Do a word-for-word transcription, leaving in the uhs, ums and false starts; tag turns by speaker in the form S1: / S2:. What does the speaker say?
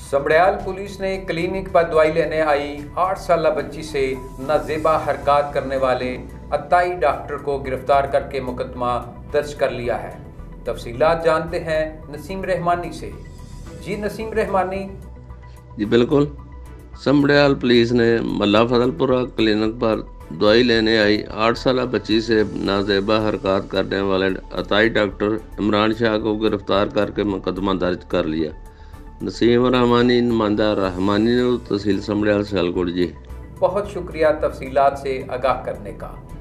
S1: Sambrial police ने clinic पर दवाई लेने आई आठ साल बच्ची से नाजेबा हरकत करने वाले अताई डॉक्टर को गिरफ्तार करके मुकदमा दर्ज कर लिया है। तफसीलात जानते हैं नसीम रहमानी से। जी नसीम रहमानी।
S2: जी बिल्कुल, समड़याल पुलिस ने मल्ला फजलपुरा क्लिनिक पर दवाई लेने आई आठ साल बच्ची से नाजेबा हरकत करने वाले अताई डॉक्टर इमरान शाह को गिरफ्तार करके मुकदमा दर्ज कर लिया। नसीम रहमानी, नुमाइंदा रहमानी, तहसील समड़याल सियालकोट। जी
S1: बहुत शुक्रिया तफसीलात से आगाह करने का।